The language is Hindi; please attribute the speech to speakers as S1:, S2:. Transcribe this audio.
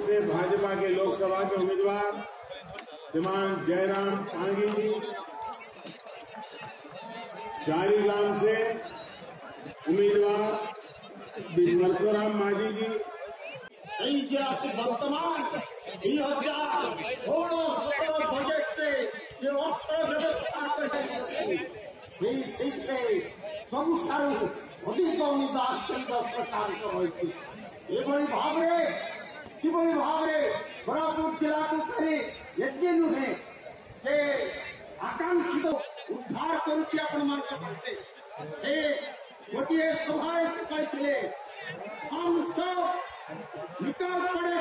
S1: से भाजपा के लोकसभा के उम्मीदवार श्रीमान जयराम पांगी जी, जारीगाम से उम्मीदवार परशुराम माझी जी।
S2: वर्तमान 2016 बजेट से अर्थ व्यवस्था सबुठार अधिक अनुदान केन्द्र सरकार रही भाव कोरापुट जिला को खाली ये नुहे जे आकांक्षित उद्धार करुच्ची से गोटे सभा कहते हम सब निकल पड़े